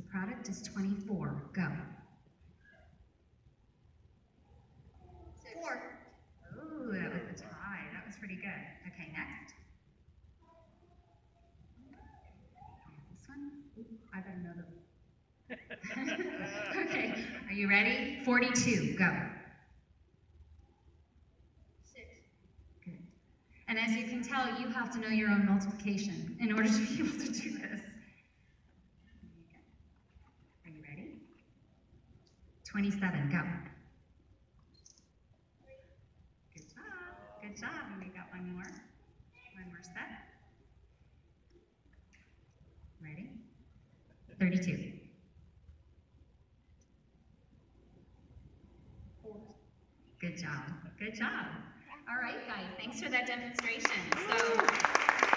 product is 24. Go. 4. Ooh, that was a tie. That was pretty good. Okay, next. This one? Ooh, I better know the... Okay, are you ready? 42. Go. 6. Good. And as you can tell, you have to know your own multiplication in order to be able to do this. Are you ready? 27. Go. Good job. Good job. And we got one more. One more step. Ready? 32. 4. Good job. Good job. All right, guys. Thanks for that demonstration. So.